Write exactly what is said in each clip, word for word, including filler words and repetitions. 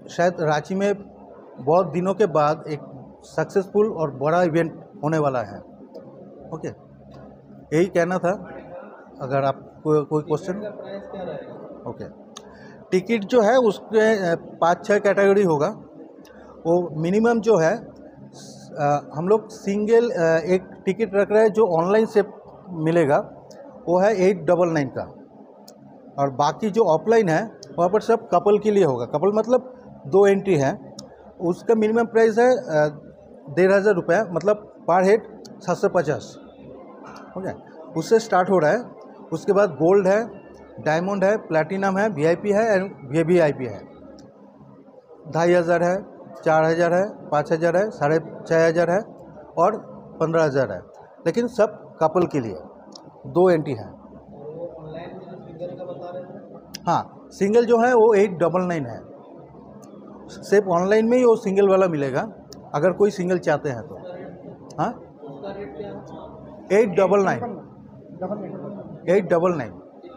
शायद रांची में बहुत दिनों के बाद एक सक्सेसफुल और बड़ा इवेंट होने वाला है। ओके, यही कहना था। अगर आप को, कोई क्वेश्चन। ओके, टिकट जो है उसके पाँच छः कैटेगरी होगा। वो मिनिमम जो है आ, हम लोग सिंगल एक टिकट रख रहे हैं जो ऑनलाइन से मिलेगा, वो है एट डबल नाइन का। और बाकी जो ऑफलाइन है वहाँ पर सब कपल के लिए होगा। कपल मतलब दो एंट्री है, उसका मिनिमम प्राइस है डेढ़ हज़ार रुपये, मतलब पर हेड सात सौ पचास। ओके, उससे स्टार्ट हो रहा है। उसके बाद गोल्ड है, डायमंड है, प्लैटिनम है, वीआईपी है एंड वीवीआईपी है। ढाई हज़ार है, चार हज़ार है, पाँच हज़ार है, साढ़े छः हज़ार है और पंद्रह हज़ार है। लेकिन सब कपल के लिए दो एंट्री है। हाँ, सिंगल जो है वो एट डबल नाइन है। सिर्फ ऑनलाइन में ही वो सिंगल वाला मिलेगा, अगर कोई सिंगल चाहते हैं तो। हाँ, eight double nine eight double nine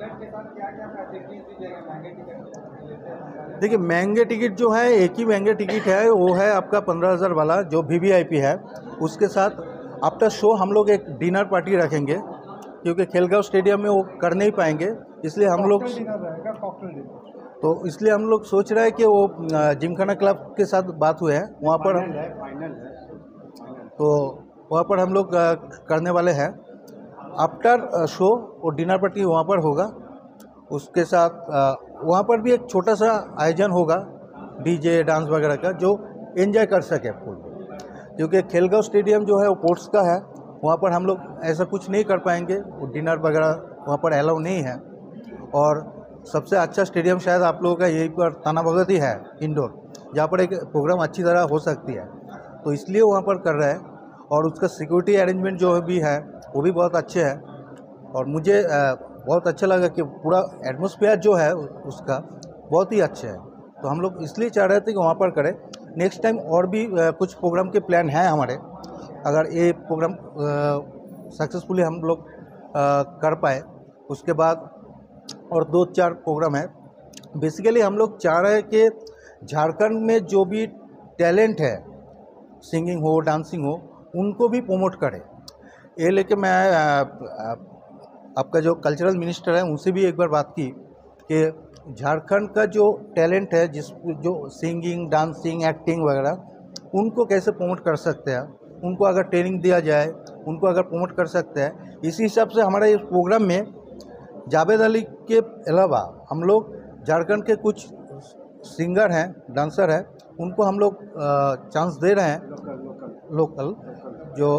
देखिए, महंगे टिकट जो है, एक ही महंगे टिकट है, वो है आपका पंद्रह हज़ार वाला जो वीवीआईपी है। उसके साथ आफ्टर शो हम लोग एक डिनर पार्टी रखेंगे, क्योंकि खेलगांव स्टेडियम में वो कर नहीं पाएंगे, इसलिए हम लोग तो इसलिए हम लोग सोच रहे हैं कि वो जिमखाना क्लब के साथ बात हुए हैं, वहाँ पर फाइनल है, तो वहाँ पर हम लोग करने वाले हैं। आफ्टर शो वो डिनर पार्टी वहाँ पर होगा। उसके साथ वहाँ पर भी एक छोटा सा आयोजन होगा डीजे डांस वगैरह का, जो एंजॉय कर सके फुल। क्योंकि खेलगांव स्टेडियम जो है वो पोर्ट्स का है, वहाँ पर हम लोग ऐसा कुछ नहीं कर पाएंगे, वो डिनर वगैरह वहाँ पर अलाउ नहीं है। और सबसे अच्छा स्टेडियम शायद आप लोगों का यहीं पर ताना भगत ही है, इंडोर, जहाँ पर एक प्रोग्राम अच्छी तरह हो सकती है, तो इसलिए वहाँ पर कर रहे हैं। और उसका सिक्योरिटी अरेंजमेंट जो भी है वो भी बहुत अच्छे है। और मुझे बहुत अच्छा लगा कि पूरा एटमॉस्फेयर जो है उसका बहुत ही अच्छा है, तो हम लोग इसलिए चाह रहे थे कि वहाँ पर करें। नेक्स्ट टाइम और भी कुछ प्रोग्राम के प्लान हैं हमारे, अगर ये प्रोग्राम सक्सेसफुली हम लोग कर पाए उसके बाद और दो चार प्रोग्राम है। बेसिकली हम लोग चाह रहे हैं कि झारखंड में जो भी टैलेंट है, सिंगिंग हो, डांसिंग हो, उनको भी प्रमोट करें। ये लेके मैं आपका जो कल्चरल मिनिस्टर है उनसे भी एक बार बात की कि झारखंड का जो टैलेंट है, जिस जो सिंगिंग, डांसिंग, एक्टिंग वगैरह, उनको कैसे प्रमोट कर सकते हैं। उनको अगर ट्रेनिंग दिया जाए, उनको अगर प्रमोट कर सकते हैं। इसी हिसाब से हमारे इस प्रोग्राम में जावेद अली के अलावा हम लोग झारखंड के कुछ सिंगर हैं, डांसर हैं, उनको हम लोग चांस दे रहे हैं, लोकल लोकल जो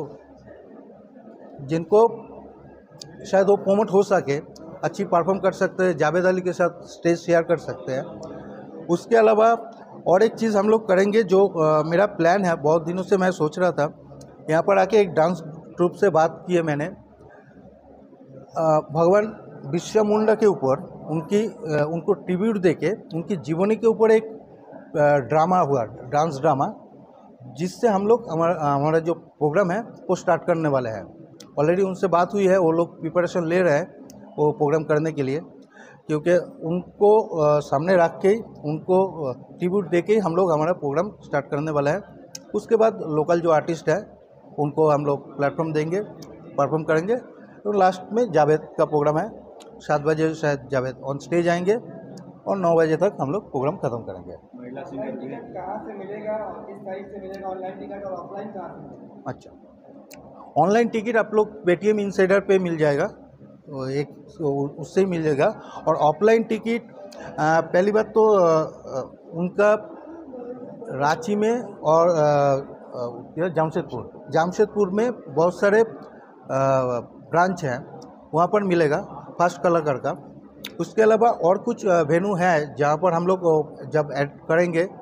जिनको शायद वो प्रमोट हो सके, अच्छी परफॉर्म कर सकते हैं, जावेद अली के साथ स्टेज शेयर कर सकते हैं। उसके अलावा और एक चीज़ हम लोग करेंगे जो आ, मेरा प्लान है, बहुत दिनों से मैं सोच रहा था। यहाँ पर आके एक डांस ट्रूप से बात की है मैंने, भगवान बिरसा मुंडा के ऊपर उनकी आ, उनको ट्रिब्यूट देके उनकी जीवनी के ऊपर एक ड्रामा हुआ, डांस ड्रामा, जिससे हम लोग हमारा हमारा जो प्रोग्राम है वो स्टार्ट करने वाले हैं। ऑलरेडी उनसे बात हुई है, वो लोग प्रिपरेशन ले रहे हैं वो प्रोग्राम करने के लिए, क्योंकि उनको आ, सामने रख के उनको ट्रिब्यूट दे के हम लोग हमारा प्रोग्राम स्टार्ट करने वाला है। उसके बाद लोकल जो आर्टिस्ट है उनको हम लोग प्लेटफॉर्म देंगे, परफॉर्म करेंगे। तो लास्ट में जावेद का प्रोग्राम है, सात बजे शायद जावेद ऑन स्टेज आएंगे और नौ बजे तक हम लोग प्रोग्राम खत्म करेंगे। महिला सिंगर टिकट कहाँ से मिलेगा, किस तारीख से मिलेगा ऑनलाइन टिकट, और ऑफलाइन कहाँ से मिलेगा? अच्छा, ऑनलाइन टिकट आप लोग पेटीएम इनसाइडर पे मिल जाएगा, तो एक उससे ही मिल जाएगा। और ऑफलाइन टिकट पहली बात तो उनका रांची में और जमशेदपुर जमशेदपुर में बहुत सारे ब्रांच हैं, वहाँ पर मिलेगा फर्स्ट कलाकार का। उसके अलावा और कुछ वेन्यू है जहाँ पर हम लोग जब ऐड करेंगे